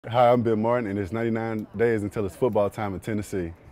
Hi, I'm Ben Martin, and it's 99 days until it's football time in Tennessee.